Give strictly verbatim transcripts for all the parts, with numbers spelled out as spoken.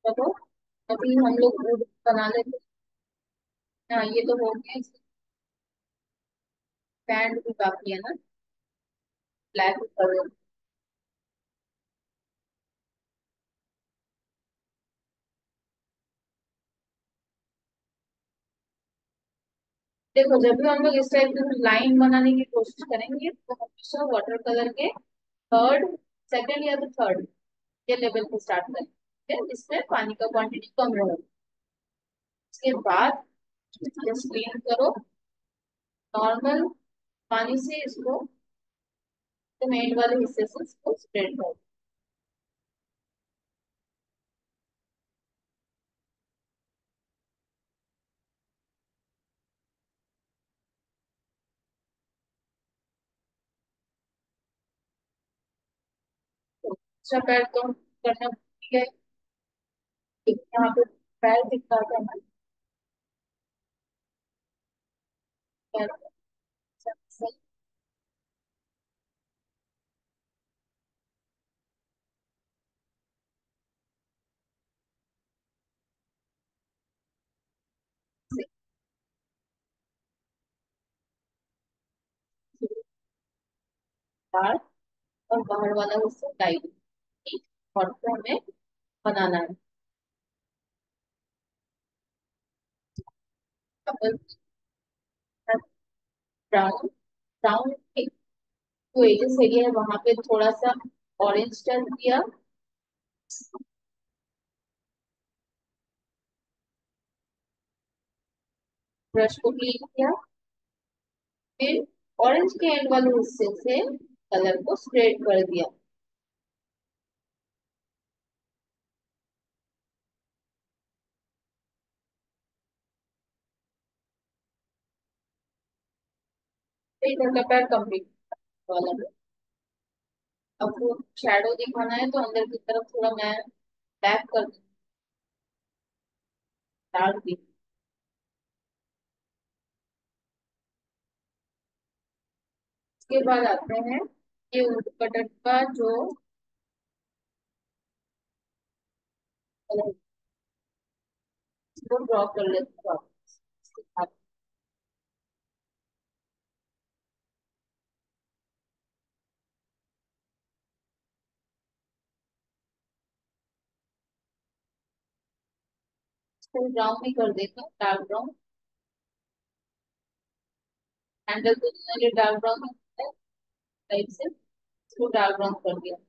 चलो अभी हम लोग वुड बना लेते हैं। हाँ ये तो हो गया। पैंट भी बाकी है ना, ब्लैक कलर। देखो जब भी हम लोग इस टाइप की लाइन बनाने की कोशिश करेंगे तो हमेशा वाटर कलर के थर्ड, सेकंड या तो थर्ड ये लेवल पे स्टार्ट करें, ठीक है, जिसमें पानी का क्वांटिटी कम रहे। उसके बाद जस्ट क्लीन करो नॉर्मल पानी से इसको, तो मेन वाले हिस्से से इसको स्प्रेड करो। तो दूसरा पैर तो करना भूल गए। एक यहाँ पे पैर दिख रहा था ना, पैर से बाहर और बाहर वाला हिस्सा टाइट, ठीक, और तो हमें बनाना है। ब्राउन, ब्राउन जो एजेस एरिया है वहां पे थोड़ा सा ऑरेंज टर्न किया, ब्रश को क्लीन किया, फिर ऑरेंज के एंड वाले हिस्से से कलर को स्प्रेड कर दिया। फिर इधर का पैर कंप्लीट वाला है। अब वो शैडो दिखाना है तो अंदर की तरफ थोड़ा मैं बैक कर डाल दी। उसके बाद आते हैं ये वुड कटर का जो कलर, इसको ड्रॉ कर लेते हैं वापस। इसको ब्राउन भी कर देते हैं, डार्क ब्राउन। हैंडल तो मैंने डार्क ब्राउन है टाइप से, इसको डार्क ब्राउन कर दिया।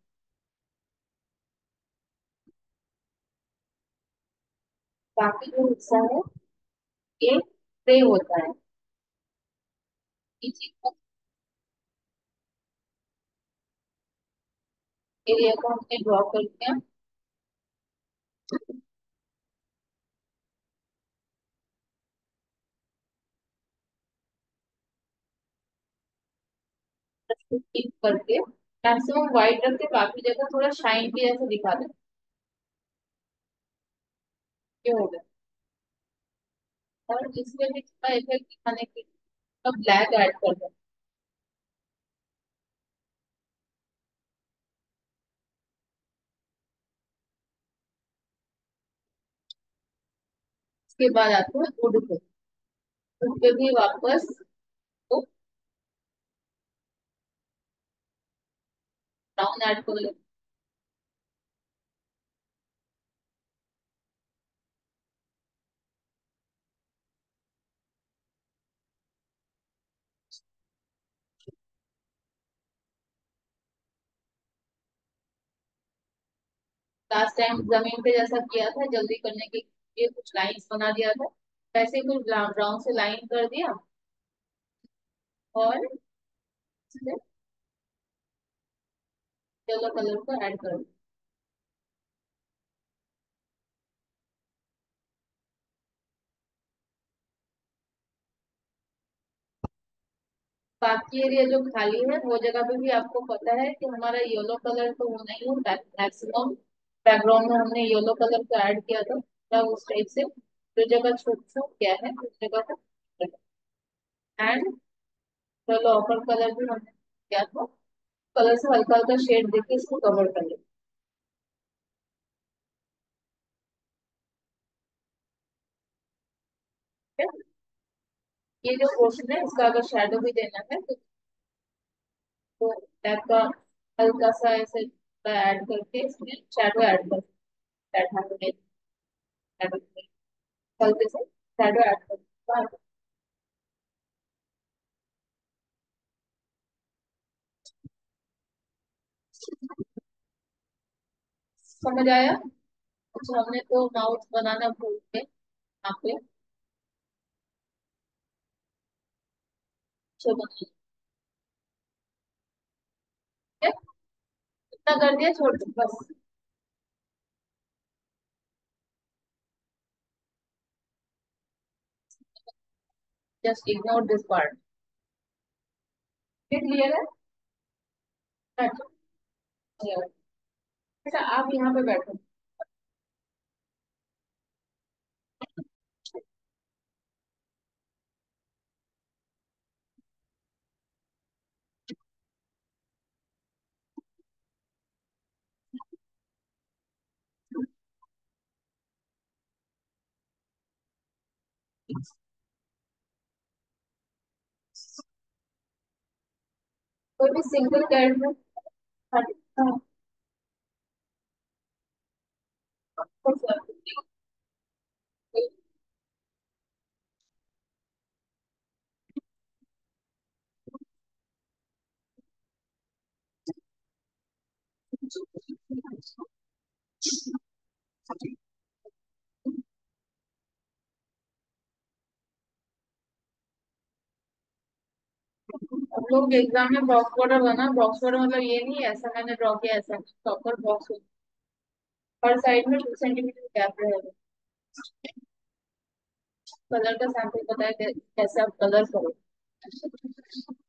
बाकी जो हिस्सा है ये ग्रे होता है, नीचे का एरिया को हमने ड्रॉ कर दिया। टिक करके मैक्सिमम व्हाइट रख के बाकी जगह थोड़ा शाइन के जैसा दिखा दे। ये हो गया। और इसमें भी थोड़ा इफेक्ट दिखाने के लिए ब्लैक ऐड कर दो। उसके बाद आते हैं वुड पे। वुड पे भी वापस तो ब्राउन ऐड कर ले। लास्ट टाइम जमीन पे जैसा किया था जल्दी करने के लिए कुछ लाइंस बना दिया था, वैसे कुछ ब्राउन से लाइन कर दिया और येलो कलर को ऐड कर दिया। बाकी एरिया जो खाली है वो जगह पे भी आपको पता है कि हमारा येलो कलर तो होना ही है, मैक्सिमम बैकग्राउंड में हमने येलो कलर को ऐड किया था, तब उस टाइप से जो जगह छूट छूट गया है उस जगह को एंड येलो ऑपर कलर भी हमने किया था, कलर से हल्का हल्का शेड देके इसको कवर कर लिया। ये जो पोर्शन है इसका अगर शेडो भी देना है तो वो टाइप का हल्का सा ऐसे ऐड करके इसमें शेडो ऐड कर बैठा के हल्के से शेडो ऐड कर। समझ आया? अच्छा, हमने तो माउथ बनाना भूल गए यहाँ पे। अच्छा बना लिया। इतना कर दिया, छोड़ दो बस। Just ignore this part. लिख लिया है? अच्छा। अच्छा, आप यहाँ पे बैठो। कोई भी सिंगल कैरेट में। हाँ, हाँ, बस, हम लोग एग्जाम में बॉक्स बॉर्डर बना। बॉक्स बॉर्डर मतलब ये नहीं है ऐसा मैंने ड्रॉ किया, ऐसा प्रॉपर बॉक्स हर साइड में टू सेंटीमीटर गैप रहेगा। कलर का सैंपल पता है कै- कैसे आप कलर करो।